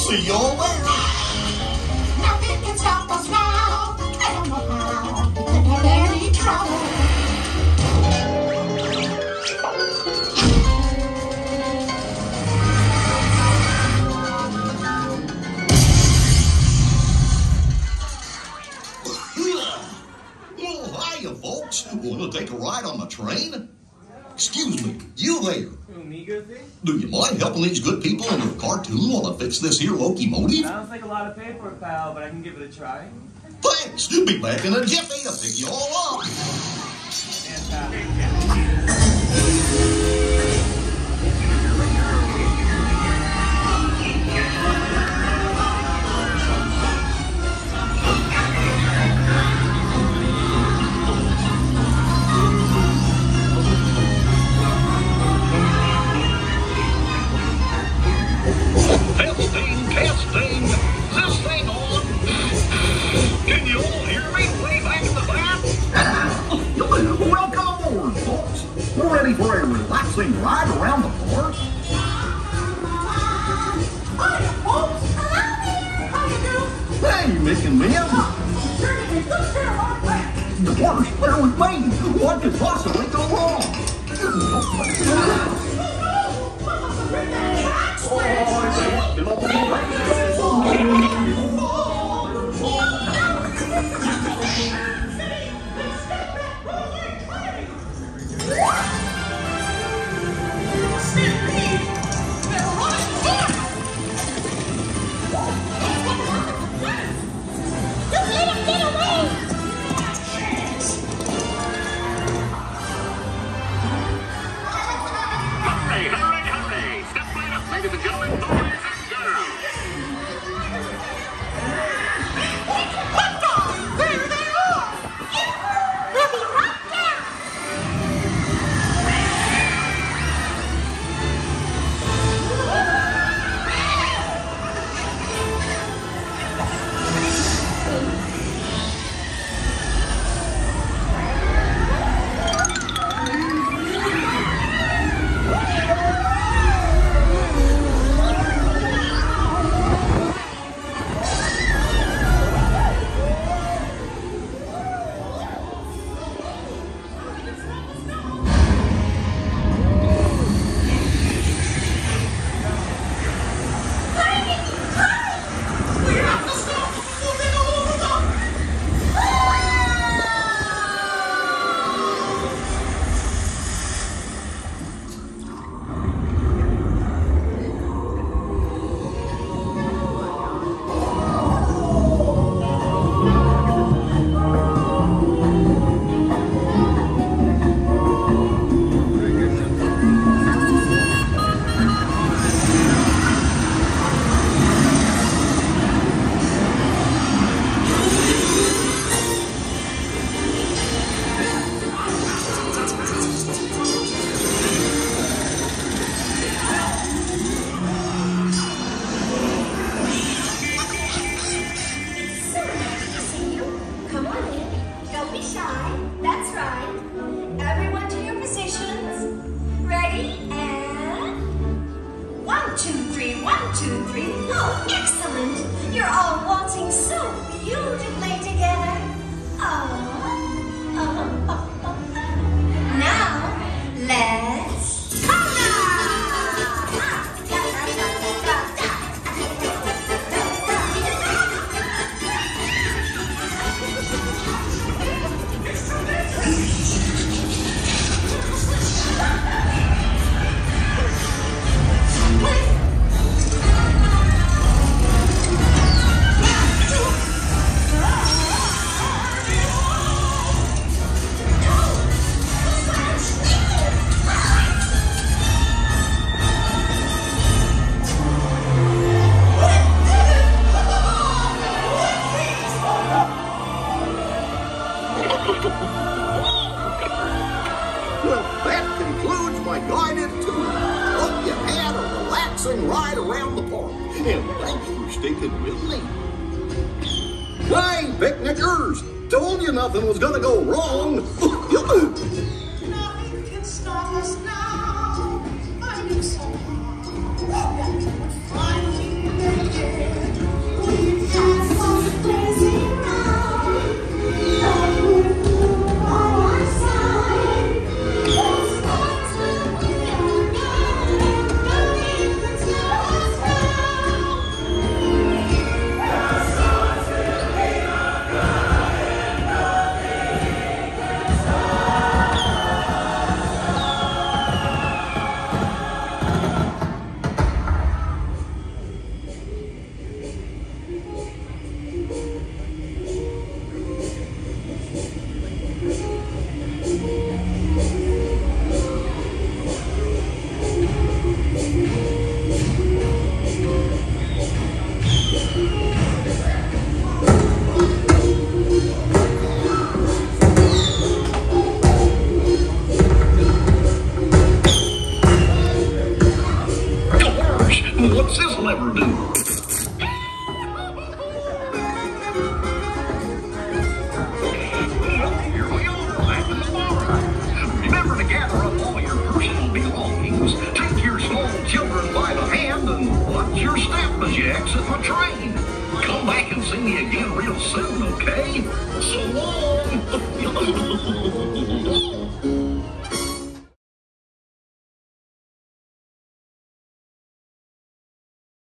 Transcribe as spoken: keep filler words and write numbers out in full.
See you all there. Nothing can stop us now. I don't know how. We couldn't have any trouble. Well, hiya, folks. Want to take a ride on the train? Excuse me, you there. Who, me, Goofy? Do you mind helping these good people in your cartoon while I fix this here locomotive? Sounds like a lot of paperwork, pal, but I can give it a try. Thanks. Be back in a jiffy to pick you all up. Testing, testing. Is this thing on? Can you all hear me way back in the back? Welcome aboard, folks. We're ready for a relaxing ride around the park. Hiya, folks. Hello there. How you doing? Hey, Mick and Mia. Journey, let's get on back. The water's clear with me. What could possibly go wrong? Hurry, hurry, hurry. Step right up, ladies and gentlemen, boys and girls. There they are! We'll be right down! We have to stop moving over them! So nice to see you. Come on in. Don't be shy. That's right. Everyone to your positions. Ready? And one, two, three, one, two, three. Oh, excellent. You're all waltzing so beautifully together. Oh. Oh, oh, oh. Now, let's Well, that concludes my guided tour. Hope you had a relaxing ride around the park. And thanks for sticking with me. Hey, picnickers! Told you nothing was gonna go wrong. Nothing can stop us now. I knew so. That we would finally make it. Come see me again real soon, okay? So long!